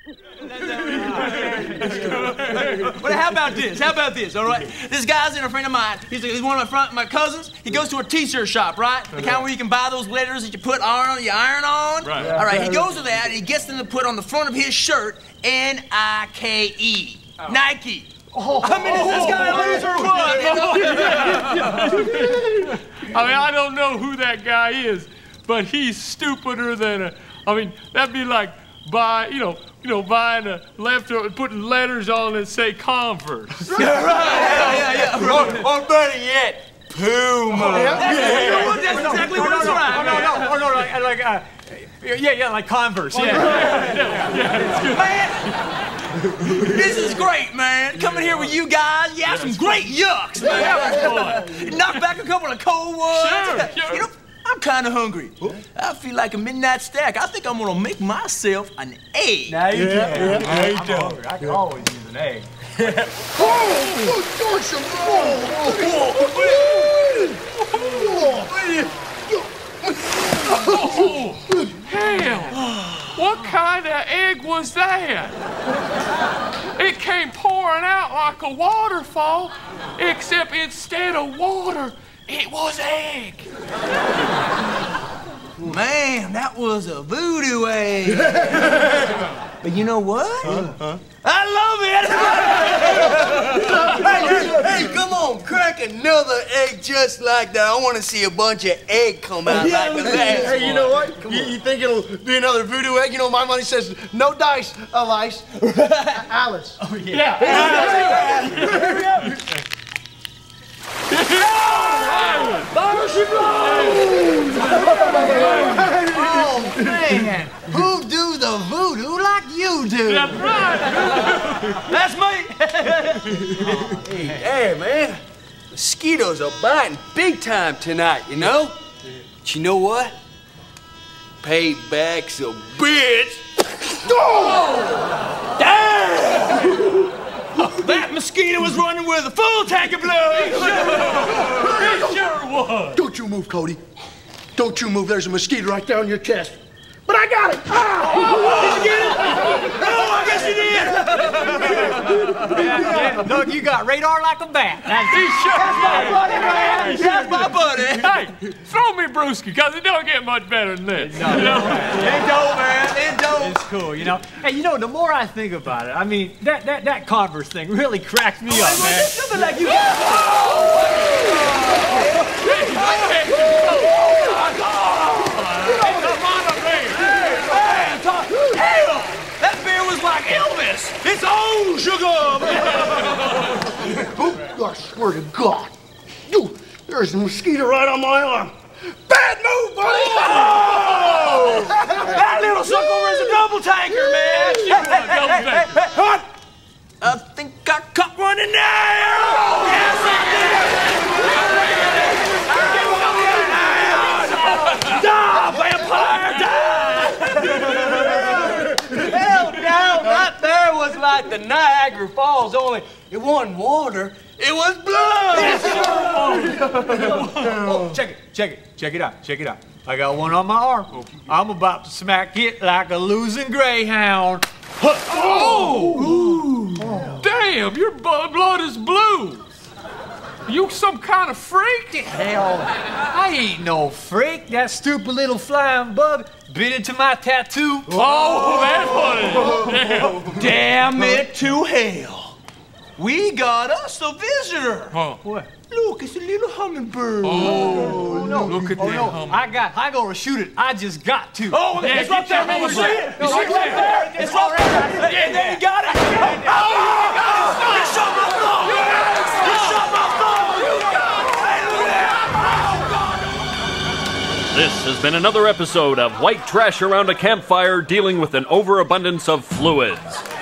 But how about this? How about this, all right? This guy's in a friend of mine. He's one of my cousins. He goes to a t-shirt shop, right? The kind where you can buy those letters that you put your iron on. Right. All right, he goes to that and he gets them to put on the front of his shirt, N-I-K-E. Oh. Nike. Oh, I mean, is this guy a loser or what? I mean, I don't know who that guy is, but he's stupider than a... I mean, that'd be like buying a leftover, putting letters on that say Converse. Yeah. Or better yet, Puma. That's exactly what it's right. No, like Converse. Man, this is great, man. Coming here with you guys, you have some great yucks, man. Knock back a couple of cold ones. Sure. You know, I'm kind of hungry. I feel like a midnight snack. I think I'm gonna make myself an egg. Now you can. I'm hungry. I can always use an egg. Hell, what kind of egg was that? It came pouring out like a waterfall, except instead of water, it was egg. Man, that was a voodoo egg. But you know what? I love it! Hey, come on, crack another egg just like that. I want to see a bunch of egg come out like the last. Hey, you know what? You think it'll be another voodoo egg? You know, my money says no dice, Alice. Alice. Oh, yeah. Oh, man. Who do the voodoo like you do? That's right. That's me! Hey, man. Mosquitoes are biting big time tonight, you know? But you know what? Payback's a bitch. Oh! Damn! That mosquito was running with a full tank of blood! It sure was. Don't you move, Cody. Don't you move. There's a mosquito right there on your chest. But I got it! Ah! Did you get it? Oh, I guess you did! Yeah, Doug, you got radar like a bat. That's my buddy! Hey, throw me brewski, because it don't get much better than this. No, you know? It don't, man. It don't. It's cool, you know. Hey, you know, the more I think about it, I mean, that Converse thing really cracks me up, man. Something like you Hell, that beer was like Elvis. It's old sugar. Oh, I swear to God. There's a mosquito right on my arm. Bad move, buddy! Oh! That little sucker is a double tanker, man. Hey, what? I think I caught one in there. Yes, I did. Die, vampire, die! Hell no, that there was like the Niagara Falls, only it wasn't water, it was blood! Oh, check it out. I got one on my arm. I'm about to smack it like a losing greyhound. Oh! Damn, your blood is blue. You some kind of freak? Hell, I ain't no freak. That stupid little flying bug bit into my tattoo. Oh, that's what it is. Damn it to hell. We got us a visitor. Huh. What? Look, it's a little hummingbird. Oh, no. Look at that hummingbird. I gotta shoot it. I just got to. Oh, Yeah, it's right there, man. You see it? You see it right there? It's all right there. Yeah, there you got it. Oh, you got it. You shot my thumb. You shot my thumb. You got it. This has been another episode of White Trash Around a Campfire dealing with an overabundance of fluids.